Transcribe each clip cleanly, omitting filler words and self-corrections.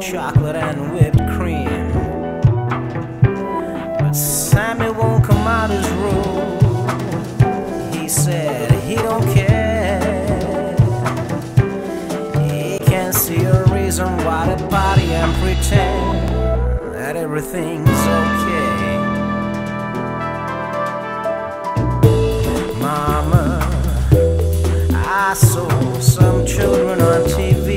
chocolate and whipped cream. But Sammy won't come out his room. He said he don't care. He can't see a reason why to party and pretend that everything's okay. Mama, I saw some children on TV.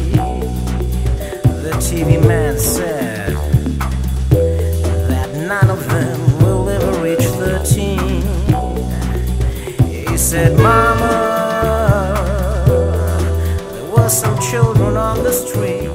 The TV man said that none of them will ever reach 13. He said, Mama, there were some children on the street.